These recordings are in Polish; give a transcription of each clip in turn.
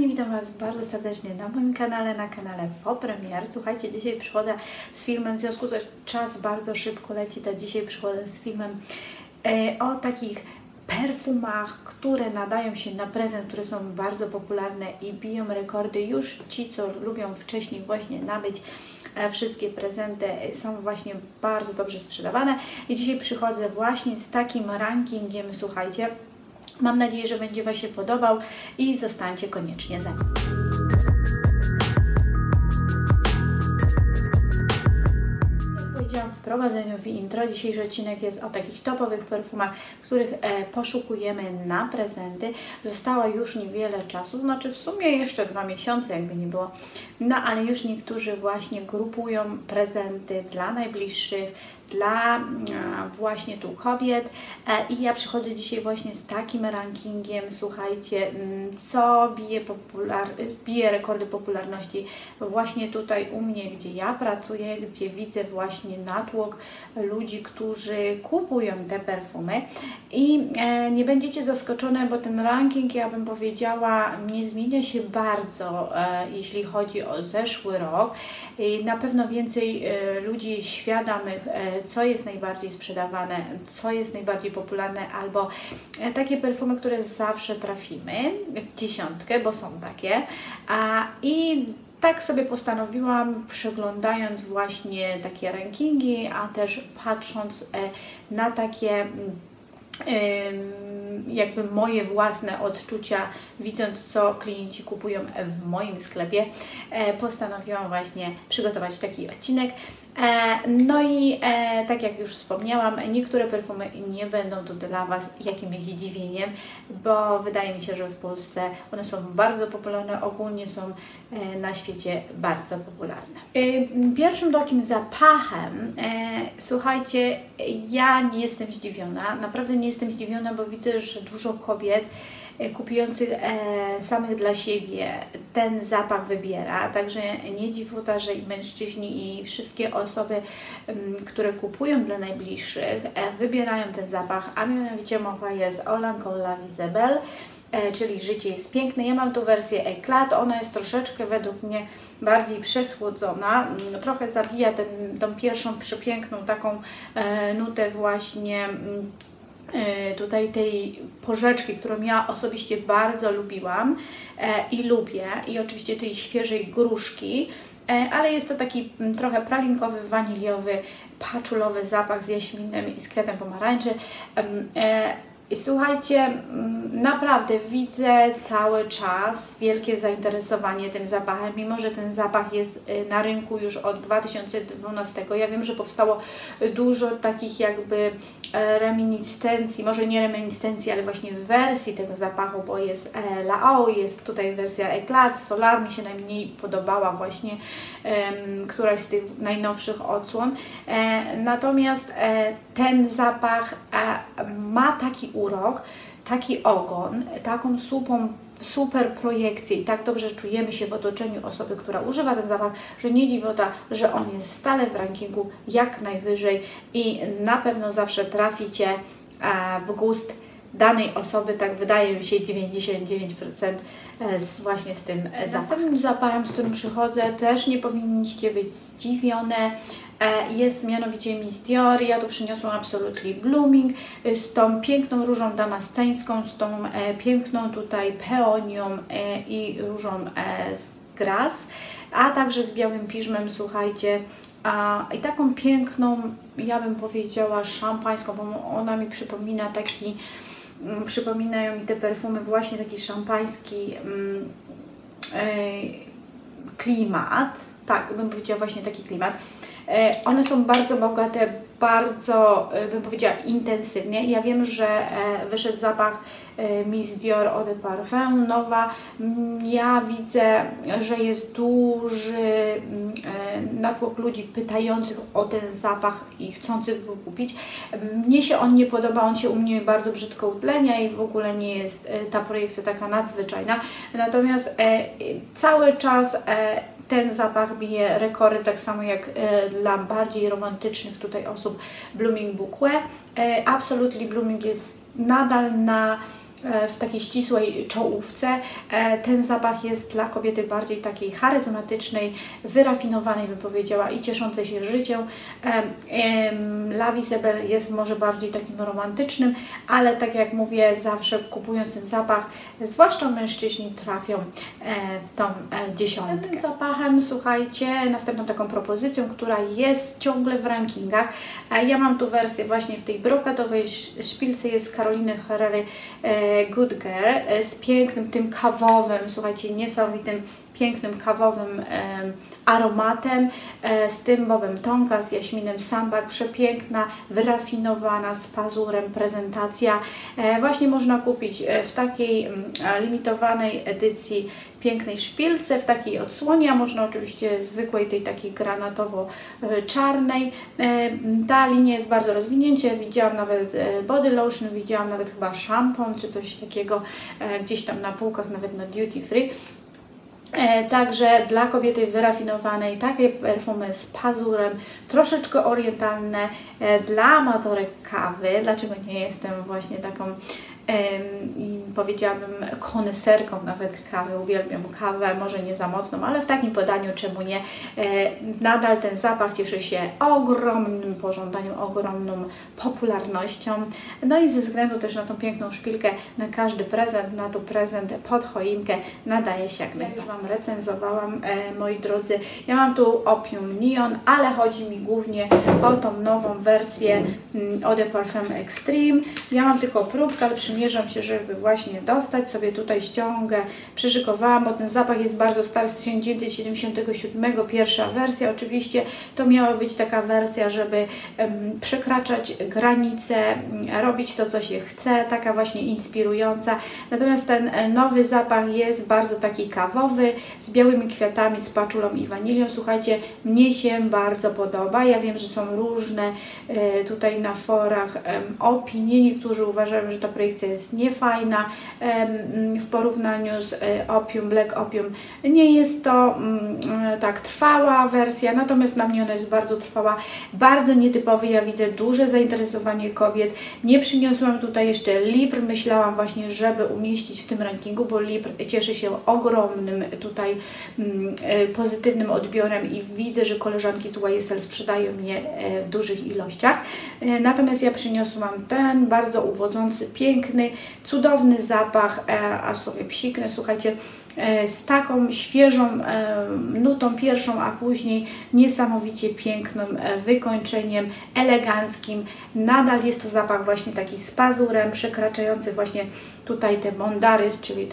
kochani, witam Was bardzo serdecznie na moim kanale, na kanale Fopremier. Słuchajcie, dzisiaj przychodzę z filmem, w związku z tym czas bardzo szybko leci, to dzisiaj przychodzę z filmem o takich perfumach, które nadają się na prezent, które są bardzo popularne i biją rekordy. Już ci, co lubią wcześniej właśnie nabyć wszystkie prezenty, są właśnie bardzo dobrze sprzedawane. I dzisiaj przychodzę właśnie z takim rankingiem, słuchajcie. Mam nadzieję, że będzie Wam się podobał i zostańcie koniecznie ze mną. Jak powiedziałam w wprowadzeniu, w intro, dzisiejszy odcinek jest o takich topowych perfumach, których poszukujemy na prezenty. Zostało już niewiele czasu, znaczy w sumie jeszcze 2 miesiące, jakby nie było. No ale już niektórzy właśnie grupują prezenty dla najbliższych, dla właśnie tu kobiet i ja przychodzę dzisiaj właśnie z takim rankingiem, słuchajcie, co bije rekordy popularności właśnie tutaj u mnie, gdzie ja pracuję, gdzie widzę właśnie natłok ludzi, którzy kupują te perfumy i nie będziecie zaskoczone, bo ten ranking, ja bym powiedziała, nie zmienia się bardzo, jeśli chodzi o zeszły rok. Na pewno więcej ludzi świadomych, co jest najbardziej sprzedawane, co jest najbardziej popularne, albo takie perfumy, które zawsze trafimy w dziesiątkę, bo są takie. I tak sobie postanowiłam, przeglądając właśnie takie rankingi, a też patrząc na takie jakby moje własne odczucia, widząc, co klienci kupują w moim sklepie, postanowiłam właśnie przygotować taki odcinek. No i tak jak już wspomniałam, niektóre perfumy nie będą tu dla Was jakimś zdziwieniem, bo wydaje mi się, że w Polsce one są bardzo popularne, ogólnie są na świecie bardzo popularne. Pierwszym takim zapachem, słuchajcie, ja nie jestem zdziwiona, naprawdę nie jestem zdziwiona, bo widzę, że dużo kobiet kupujących samych dla siebie ten zapach wybiera, także nie dziwota, że i mężczyźni, i wszystkie osoby, które kupują dla najbliższych, wybierają ten zapach, a mianowicie mowa jest o Lancôme La Vie est Belle, czyli Życie jest piękne. Ja mam tu wersję Eclat, ona jest troszeczkę według mnie bardziej przesłodzona, trochę zabija tą pierwszą przepiękną taką nutę właśnie tutaj tej porzeczki, którą ja osobiście bardzo lubiłam i lubię, i oczywiście tej świeżej gruszki, ale jest to taki trochę pralinkowy, waniliowy, paczulowy zapach z jaśminem i z kwiatem pomarańczy. I słuchajcie, naprawdę widzę cały czas wielkie zainteresowanie tym zapachem, mimo że ten zapach jest na rynku już od 2012. Ja wiem, że powstało dużo takich jakby reminiscencji, może nie reminiscencji, ale właśnie wersji tego zapachu, bo jest La Eau, jest tutaj wersja Eclat, Solar mi się najmniej podobała właśnie, któraś z tych najnowszych odsłon. Natomiast ten zapach ma taki urok, taki ogon, taką super projekcję i tak dobrze czujemy się w otoczeniu osoby, która używa ten zapach, że nie dziwota, że on jest stale w rankingu jak najwyżej i na pewno zawsze traficie w gust danej osoby, tak wydaje mi się 99% właśnie z tym zapachem. Następnym zapachem, z którym przychodzę, też nie powinniście być zdziwione, jest mianowicie Miss Dior. Ja tu przyniosłam Absolutely Blooming z tą piękną różą damasceńską, z tą piękną tutaj peonią i różą z Grasse, a także z białym piżmem, słuchajcie, i taką piękną, ja bym powiedziała, szampańską, bo ona mi przypomina taki, przypominają mi te perfumy właśnie taki szampański klimat, tak bym powiedziała, właśnie taki klimat. One są bardzo bogate, bardzo bym powiedziała intensywnie. Ja wiem, że wyszedł zapach Miss Dior Eau de Parfum nowa. Ja widzę, że jest duży natłok ludzi pytających o ten zapach i chcących go kupić. Mnie się on nie podoba, on się u mnie bardzo brzydko utlenia i w ogóle nie jest ta projekcja taka nadzwyczajna. Natomiast cały czas ten zapach bije rekordy, tak samo jak dla bardziej romantycznych tutaj osób Blooming Bouquet. Absolutely Blooming jest nadal na w takiej ścisłej czołówce. Ten zapach jest dla kobiety bardziej takiej charyzmatycznej, wyrafinowanej, bym powiedziała, i cieszącej się życiem. La Vie c'est Belle jest może bardziej takim romantycznym, ale tak jak mówię, zawsze kupując ten zapach, zwłaszcza mężczyźni trafią w tą dziesiątkę. Tym zapachem, słuchajcie, następną taką propozycją, która jest ciągle w rankingach. Ja mam tu wersję właśnie w tej brokatowej szpilce, jest Caroliny Herrera Good Girl z pięknym tym kawowym, słuchajcie, niesamowitym, pięknym kawowym aromatem, z tym bobem tonka, z jaśminem sambar, przepiękna, wyrafinowana, z pazurem prezentacja. Właśnie można kupić w takiej limitowanej edycji pięknej szpilce, w takiej odsłonie, a można oczywiście zwykłej, tej takiej granatowo-czarnej. Ta linia jest bardzo rozwinięta, widziałam nawet body lotion, widziałam nawet chyba szampon czy coś takiego gdzieś tam na półkach, nawet na duty free. Także dla kobiety wyrafinowanej takie perfumy z pazurem, troszeczkę orientalne, dla amatorek kawy. Dlaczego nie jestem właśnie taką i powiedziałabym koneserką nawet kawy, uwielbiam kawę, może nie za mocną, ale w takim podaniu czemu nie. Nadal ten zapach cieszy się ogromnym pożądaniem, ogromną popularnością, no i ze względu też na tą piękną szpilkę, na każdy prezent, na to prezent pod choinkę nadaje się jak najbardziej. Już Wam recenzowałam, moi drodzy, ja mam tu Opium Neon, ale chodzi mi głównie o tą nową wersję Eau de Parfum Extreme. Ja mam tylko próbkę, ale przymierzam się, żeby właśnie dostać sobie tutaj ściągę, przyszykowałam, bo ten zapach jest bardzo stary, z 1977, pierwsza wersja. Oczywiście to miała być taka wersja, żeby przekraczać granice, robić to, co się chce, taka właśnie inspirująca. Natomiast ten nowy zapach jest bardzo taki kawowy, z białymi kwiatami, z paczulą i wanilią. Słuchajcie, mnie się bardzo podoba. Ja wiem, że są różne tutaj na forach opinie. Niektórzy uważają, że ta projekcja jest niefajna w porównaniu z Opium, Black Opium. Nie jest to tak trwała wersja, natomiast na mnie ona jest bardzo trwała, bardzo nietypowy. Ja widzę duże zainteresowanie kobiet. Nie przyniosłam tutaj jeszcze Libre, myślałam właśnie, żeby umieścić w tym rankingu, bo Libre cieszy się ogromnym tutaj pozytywnym odbiorem i widzę, że koleżanki z YSL sprzedają je w dużych ilościach. Natomiast ja przyniosłam ten bardzo uwodzący, piękny, cudowny zapach, aż sobie psiknę, słuchajcie, z taką świeżą nutą pierwszą, a później niesamowicie pięknym wykończeniem, eleganckim. Nadal jest to zapach właśnie taki z pazurem, przekraczający właśnie tutaj te mondarys, czyli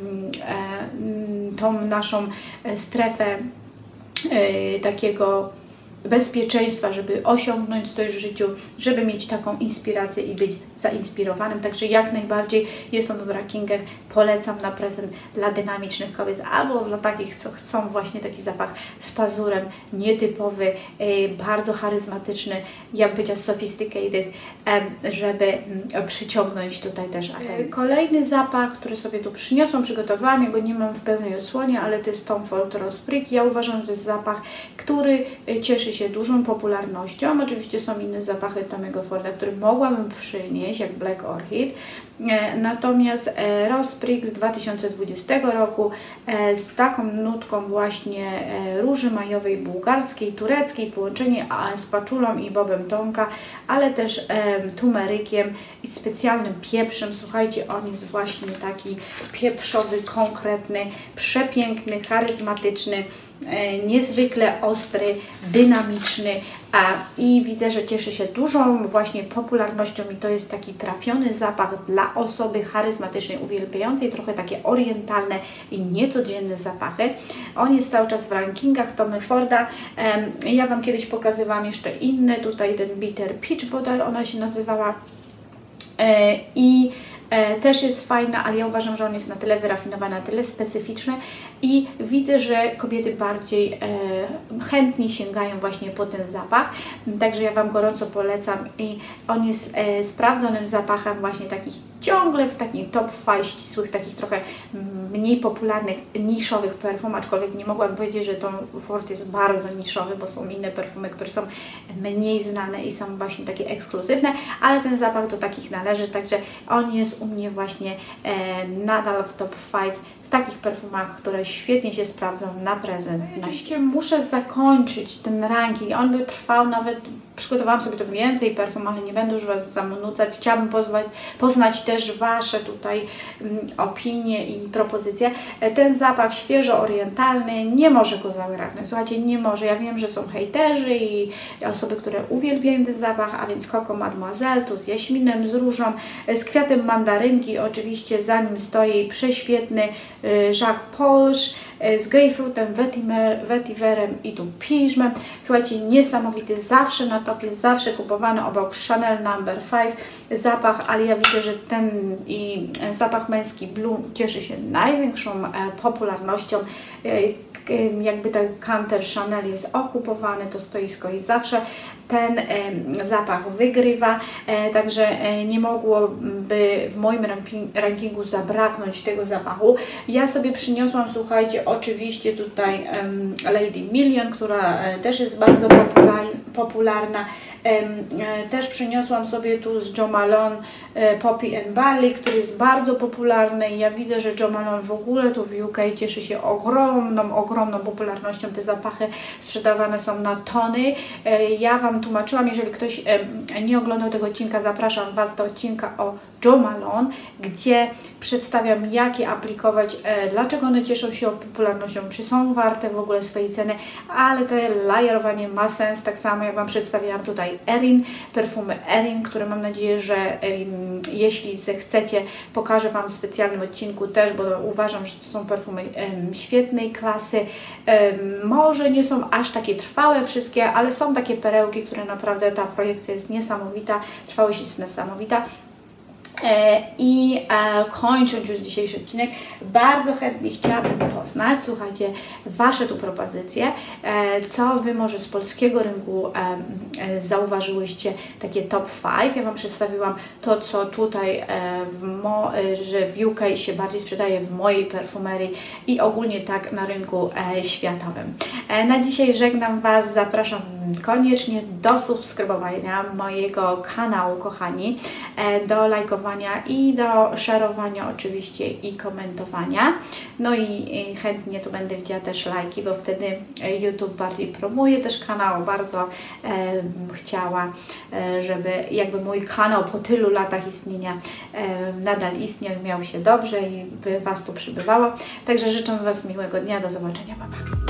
tą naszą strefę takiego bezpieczeństwa, żeby osiągnąć coś w życiu, żeby mieć taką inspirację i być zainspirowanym. Także jak najbardziej jest on w rankingach. Polecam na prezent dla dynamicznych kobiet albo dla takich, co chcą właśnie taki zapach z pazurem, nietypowy, bardzo charyzmatyczny, ja bym powiedziała sophisticated, żeby przyciągnąć tutaj też atencję. Kolejny zapach, który sobie tu przyniosłam, przygotowałam, ja go nie mam w pełnej odsłonie, ale to jest Tom Ford Rose Brick. Ja uważam, że to jest zapach, który cieszy się dużą popularnością. Oczywiście są inne zapachy Tommy'ego Forda, które mogłabym przynieść, jak Black Orchid. Natomiast Rose Brick z 2020 roku z taką nutką właśnie róży majowej bułgarskiej, tureckiej, połączenie z paczulą i bobem tonka, ale też tumerykiem i specjalnym pieprzem. Słuchajcie, on jest właśnie taki pieprzowy, konkretny, przepiękny, charyzmatyczny, niezwykle ostry, dynamiczny, i widzę, że cieszy się dużą właśnie popularnością i to jest taki trafiony zapach dla osoby charyzmatycznej, uwielbiającej trochę takie orientalne i niecodzienne zapachy. On jest cały czas w rankingach Tommy Forda. Ja Wam kiedyś pokazywałam jeszcze inny, tutaj ten Bitter Peach bodaj ona się nazywała i też jest fajna, ale ja uważam, że on jest na tyle wyrafinowany, na tyle specyficzny i widzę, że kobiety bardziej chętnie sięgają właśnie po ten zapach. Także ja Wam gorąco polecam i on jest sprawdzonym zapachem właśnie takich ciągle w takim top 5 ścisłych, takich trochę mniej popularnych, niszowych perfum, aczkolwiek nie mogłam powiedzieć, że Tom Ford jest bardzo niszowy, bo są inne perfumy, które są mniej znane i są właśnie takie ekskluzywne, ale ten zapach do takich należy, także on jest u mnie właśnie nadal w top 5 w takich perfumach, które świetnie się sprawdzą na prezent. Oczywiście muszę zakończyć ten ranking, on by trwał nawet, przygotowałam sobie tu więcej perfum, ale nie będę już Was zanudzać. Chciałabym poznać też Wasze tutaj opinie i propozycje. Ten zapach świeżo orientalny nie może go zabraknąć. Słuchajcie, nie może. Ja wiem, że są hejterzy i osoby, które uwielbiają ten zapach, a więc Coco Mademoiselle, to z jaśminem, z różą, z kwiatem mandarynki. Oczywiście za nim stoi prześwietny Jacques Polge, z grapefruitem, vetiverem i tu piżmem. Słuchajcie, niesamowity, zawsze na topie, zawsze kupowany obok Chanel No. 5 zapach, ale ja widzę, że ten i zapach męski Blue cieszy się największą popularnością. Jakby ten kanter Chanel jest okupowany, to stoisko i zawsze ten zapach wygrywa, także nie mogłoby w moim rankingu zabraknąć tego zapachu. Ja sobie przyniosłam, słuchajcie, oczywiście tutaj Lady Million, która też jest bardzo popularna. Też przyniosłam sobie tu z Jo Malone Poppy and Barley, który jest bardzo popularny i ja widzę, że Jo Malone w ogóle tu w UK cieszy się ogromną popularnością. Te zapachy sprzedawane są na tony. Ja Wam tłumaczyłam, jeżeli ktoś nie oglądał tego odcinka, zapraszam Was do odcinka o Jo Malone, gdzie przedstawiam, jak je aplikować, dlaczego one cieszą się popularnością, czy są warte w ogóle swojej ceny, ale to layerowanie ma sens, tak samo jak Wam przedstawiłam tutaj Erin, perfumy Erin, które mam nadzieję, że jeśli zechcecie, pokażę Wam w specjalnym odcinku też, bo uważam, że to są perfumy świetnej klasy. Może nie są aż takie trwałe wszystkie, ale są takie perełki, które naprawdę, ta projekcja jest niesamowita, trwałość jest niesamowita. Kończąc już dzisiejszy odcinek, bardzo chętnie chciałabym poznać, słuchajcie, Wasze tu propozycje, co Wy może z polskiego rynku zauważyłyście, takie top 5. Ja Wam przedstawiłam to, co tutaj, że w UK się bardziej sprzedaje w mojej perfumerii i ogólnie tak na rynku światowym. Na dzisiaj żegnam Was, zapraszam koniecznie do subskrybowania mojego kanału, kochani, do lajkowania i do szerowania oczywiście i komentowania. No i chętnie tu będę widziała też lajki, bo wtedy YouTube bardziej promuje też kanał. Bardzo chciała, żeby jakby mój kanał po tylu latach istnienia nadal istniał, miał się dobrze i Was tu przybywało. Także życząc Was miłego dnia, do zobaczenia. Pa, pa.